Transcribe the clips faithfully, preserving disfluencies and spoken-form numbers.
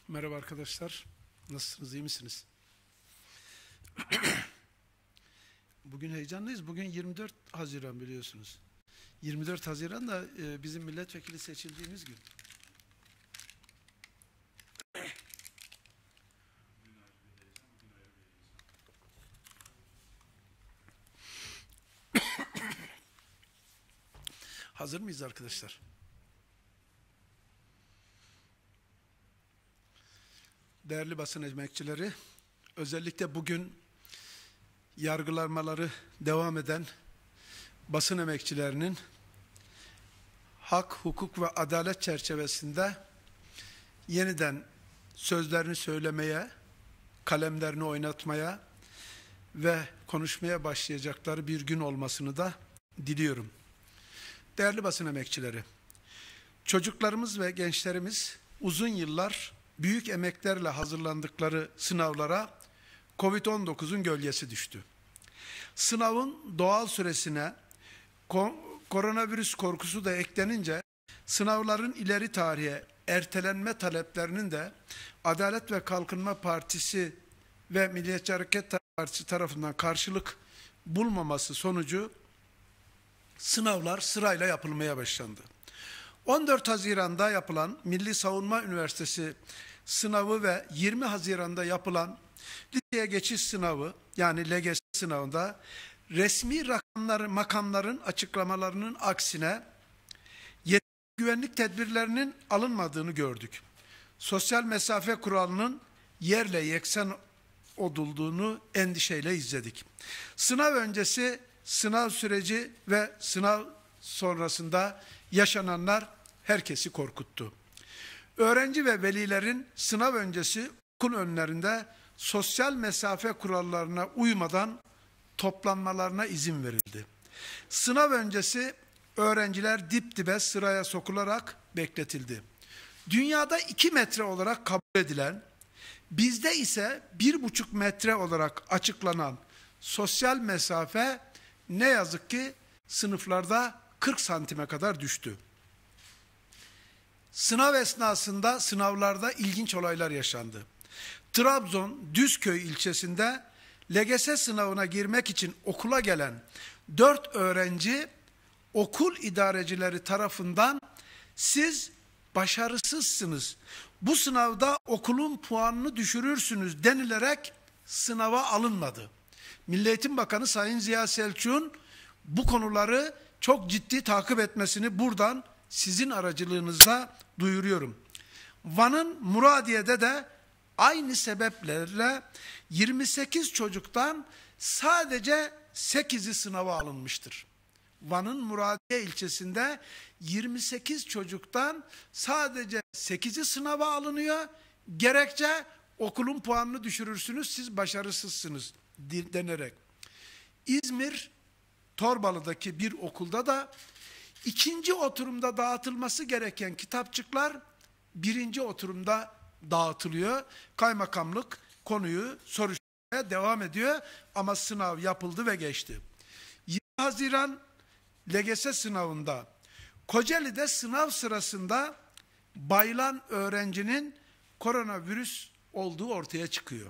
Merhaba arkadaşlar. Nasılsınız, iyi misiniz? Bugün heyecanlıyız. Bugün yirmi dört Haziran biliyorsunuz. yirmi dört Haziran da e, bizim milletvekili seçildiğimiz gün. Hazır mıyız arkadaşlar? Değerli basın emekçileri, özellikle bugün yargılanmaları devam eden basın emekçilerinin hak, hukuk ve adalet çerçevesinde yeniden sözlerini söylemeye, kalemlerini oynatmaya ve konuşmaya başlayacakları bir gün olmasını da diliyorum. Değerli basın emekçileri, çocuklarımız ve gençlerimiz uzun yıllar büyük emeklerle hazırlandıkları sınavlara kovid on dokuzun gölgesi düştü. Sınavın doğal süresine koronavirüs korkusu da eklenince sınavların ileri tarihe ertelenme taleplerinin de Adalet ve Kalkınma Partisi ve Milliyetçi Hareket Partisi tarafından karşılık bulmaması sonucu sınavlar sırayla yapılmaya başlandı. on dört Haziran'da yapılan Milli Savunma Üniversitesi sınavı ve yirmi Haziran'da yapılan liseye geçiş sınavı yani L G S sınavında resmi rakamların, makamların açıklamalarının aksine yeterli güvenlik tedbirlerinin alınmadığını gördük. Sosyal mesafe kuralının yerle yeksan odulduğunu endişeyle izledik. Sınav öncesi, sınav süreci ve sınav sonrasında yaşananlar herkesi korkuttu. Öğrenci ve velilerin sınav öncesi okul önlerinde sosyal mesafe kurallarına uymadan toplanmalarına izin verildi. Sınav öncesi öğrenciler dip dibe sıraya sokularak bekletildi. Dünyada iki metre olarak kabul edilen, bizde ise bir buçuk metre olarak açıklanan sosyal mesafe ne yazık ki sınıflarda kırk santime kadar düştü. Sınav esnasında sınavlarda ilginç olaylar yaşandı. Trabzon Düzköy ilçesinde L G S sınavına girmek için okula gelen dört öğrenci okul idarecileri tarafından siz başarısızsınız, bu sınavda okulun puanını düşürürsünüz denilerek sınava alınmadı. Milli Eğitim Bakanı Sayın Ziya Selçuk'un bu konuları çok ciddi takip etmesini buradan sizin aracılığınızla duyuruyorum. Van'ın Muradiye'de de aynı sebeplerle yirmi sekiz çocuktan sadece sekizi sınava alınmıştır. Van'ın Muradiye ilçesinde yirmi sekiz çocuktan sadece sekizi sınava alınıyor. Gerekçe okulun puanını düşürürsünüz, siz başarısızsınız denerek. İzmir Torbalı'daki bir okulda da ikinci oturumda dağıtılması gereken kitapçıklar birinci oturumda dağıtılıyor. Kaymakamlık konuyu soruşturmaya devam ediyor ama sınav yapıldı ve geçti. yirmi Haziran L G S sınavında Kocaeli'de sınav sırasında bayılan öğrencinin koronavirüs olduğu ortaya çıkıyor.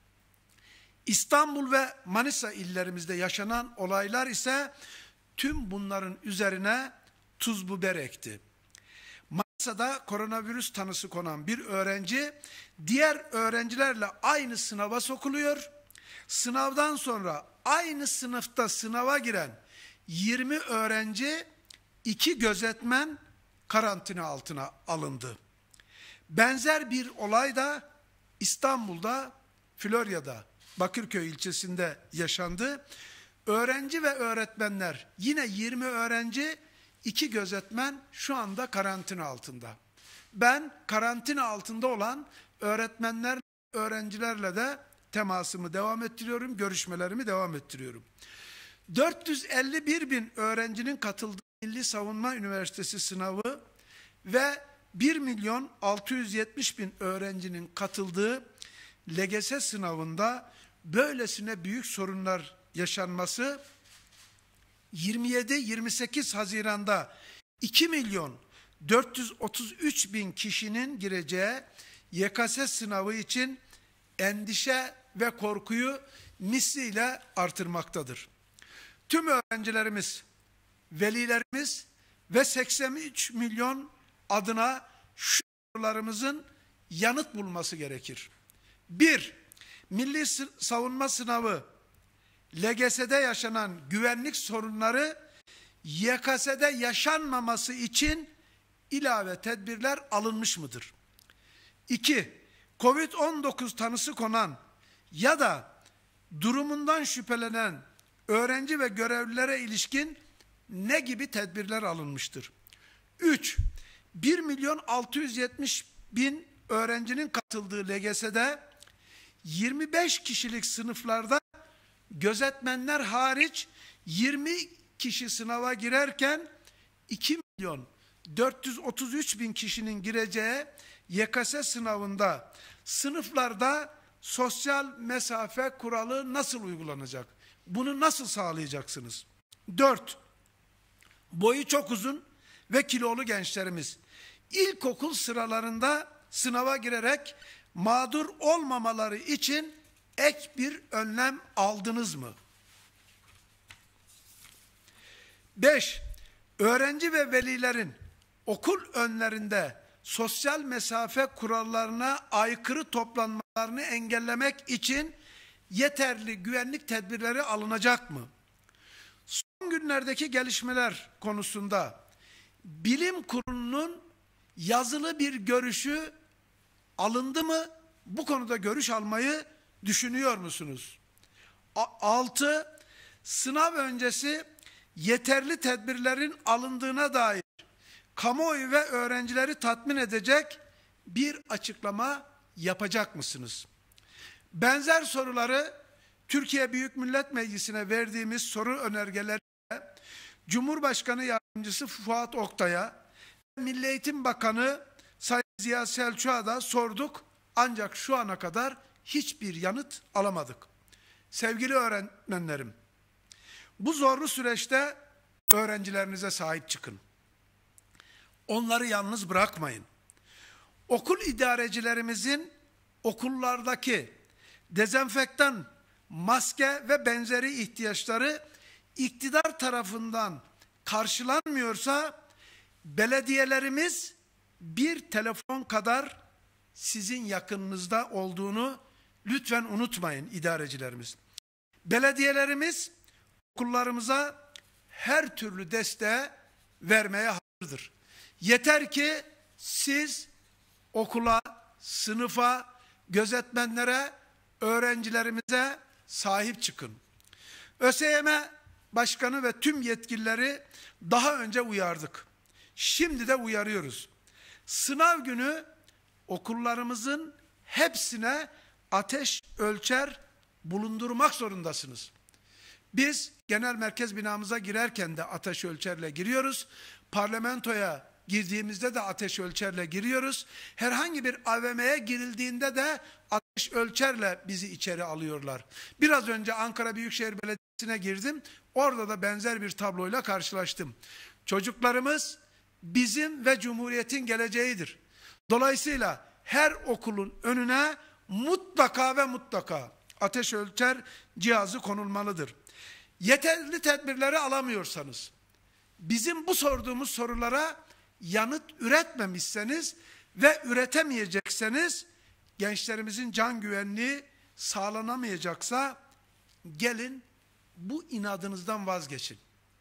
İstanbul ve Manisa illerimizde yaşanan olaylar ise tüm bunların üzerine tuz biber ekti. Manisa'da koronavirüs tanısı konan bir öğrenci diğer öğrencilerle aynı sınava sokuluyor. Sınavdan sonra aynı sınıfta sınava giren yirmi öğrenci, iki gözetmen karantina altına alındı. Benzer bir olay da İstanbul'da, Florya'da, Bakırköy ilçesinde yaşandı. Öğrenci ve öğretmenler, yine yirmi öğrenci, iki gözetmen şu anda karantina altında. Ben karantina altında olan öğretmenler, öğrencilerle de temasımı devam ettiriyorum, görüşmelerimi devam ettiriyorum. dört yüz elli bir bin öğrencinin katıldığı Milli Savunma Üniversitesi sınavı ve bir milyon altı yüz yetmiş bin öğrencinin katıldığı L G S sınavında böylesine büyük sorunlar yaşanması yirmi yedi yirmi sekiz Haziran'da iki milyon dört yüz otuz üç bin kişinin gireceği Y K S sınavı için endişe ve korkuyu misliyle artırmaktadır. Tüm öğrencilerimiz, velilerimiz ve seksen üç milyon adına şu sorularımızın yanıt bulması gerekir. Bir, Milli Savunma Sınavı, L G S'de yaşanan güvenlik sorunları Y K S'de yaşanmaması için ilave tedbirler alınmış mıdır? İki, Covid on dokuz tanısı konan ya da durumundan şüphelenen öğrenci ve görevlilere ilişkin ne gibi tedbirler alınmıştır? Üç, bir milyon altı yüz yetmiş bin öğrencinin katıldığı L G S'de yirmi beş kişilik sınıflarda gözetmenler hariç yirmi kişi sınava girerken iki milyon dört yüz otuz üç bin kişinin gireceği Y K S sınavında sınıflarda sosyal mesafe kuralı nasıl uygulanacak? Bunu nasıl sağlayacaksınız? Dört, boyu çok uzun ve kilolu gençlerimiz ilkokul sıralarında sınava girerek mağdur olmamaları için ek bir önlem aldınız mı? Beş, öğrenci ve velilerin okul önlerinde sosyal mesafe kurallarına aykırı toplanmalarını engellemek için yeterli güvenlik tedbirleri alınacak mı? Son günlerdeki gelişmeler konusunda bilim kurulunun yazılı bir görüşü alındı mı? Bu konuda görüş almayı düşünüyor musunuz? Altı, sınav öncesi yeterli tedbirlerin alındığına dair kamuoyu ve öğrencileri tatmin edecek bir açıklama yapacak mısınız? Benzer soruları Türkiye Büyük Millet Meclisi'ne verdiğimiz soru önergeleriyle Cumhurbaşkanı Yardımcısı Fuat Oktay'a, Milli Eğitim Bakanı Sayın Ziya Selçuk'a da sorduk. Ancak şu ana kadar hiçbir yanıt alamadık. Sevgili öğretmenlerim, bu zorlu süreçte öğrencilerinize sahip çıkın. Onları yalnız bırakmayın. Okul idarecilerimizin okullardaki dezenfektan, maske ve benzeri ihtiyaçları iktidar tarafından karşılanmıyorsa belediyelerimiz bir telefon kadar sizin yakınınızda olduğunu lütfen unutmayın idarecilerimiz. Belediyelerimiz okullarımıza her türlü desteği vermeye hazırdır. Yeter ki siz okula, sınıfa, gözetmenlere, öğrencilerimize sahip çıkın. ÖSYM Başkanı ve tüm yetkilileri daha önce uyardık. Şimdi de uyarıyoruz. Sınav günü okullarımızın hepsine ateş ölçer bulundurmak zorundasınız. Biz genel merkez binamıza girerken de ateş ölçerle giriyoruz. Parlamentoya girdiğimizde de ateş ölçerle giriyoruz. Herhangi bir A V M'ye girildiğinde de ateş ölçerle bizi içeri alıyorlar. Biraz önce Ankara Büyükşehir Belediyesi'ne girdim. Orada da benzer bir tabloyla karşılaştım. Çocuklarımız bizim ve Cumhuriyet'in geleceğidir. Dolayısıyla her okulun önüne mutlaka ve mutlaka ateş ölçer cihazı konulmalıdır. Yeterli tedbirleri alamıyorsanız, bizim bu sorduğumuz sorulara yanıt üretmemişseniz ve üretemeyecekseniz, gençlerimizin can güvenliği sağlanamayacaksa gelin bu inadınızdan vazgeçin.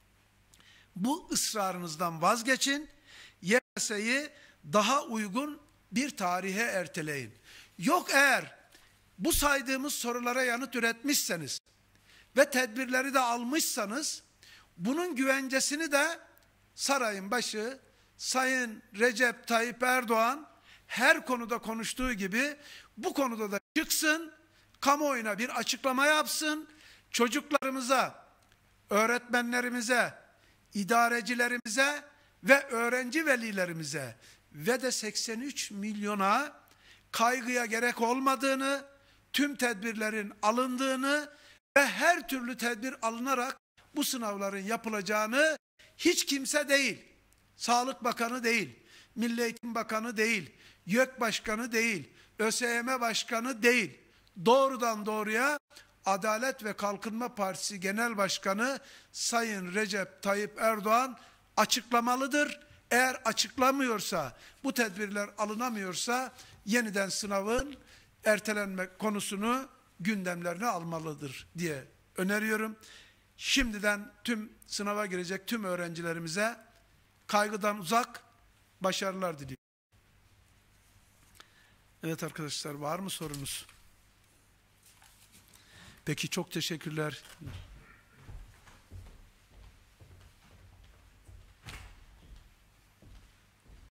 Bu ısrarınızdan vazgeçin. Y K S'yi daha uygun bir tarihe erteleyin. Yok eğer bu saydığımız sorulara yanıt üretmişseniz ve tedbirleri de almışsanız, bunun güvencesini de sarayın başı Sayın Recep Tayyip Erdoğan her konuda konuştuğu gibi bu konuda da çıksın, kamuoyuna bir açıklama yapsın, çocuklarımıza, öğretmenlerimize, idarecilerimize ve öğrenci velilerimize ve de seksen üç milyona kaygıya gerek olmadığını, tüm tedbirlerin alındığını ve her türlü tedbir alınarak bu sınavların yapılacağını hiç kimse değil, Sağlık Bakanı değil, Milli Eğitim Bakanı değil, YÖK Başkanı değil, ÖSYM Başkanı değil. Doğrudan doğruya Adalet ve Kalkınma Partisi Genel Başkanı Sayın Recep Tayyip Erdoğan açıklamalıdır. Eğer açıklamıyorsa, bu tedbirler alınamıyorsa yeniden sınavın ertelenme konusunu gündemlerine almalıdır diye öneriyorum. Şimdiden tüm sınava girecek tüm öğrencilerimize kaygıdan uzak başarılar diliyorum. Evet arkadaşlar, var mı sorunuz? Peki, çok teşekkürler.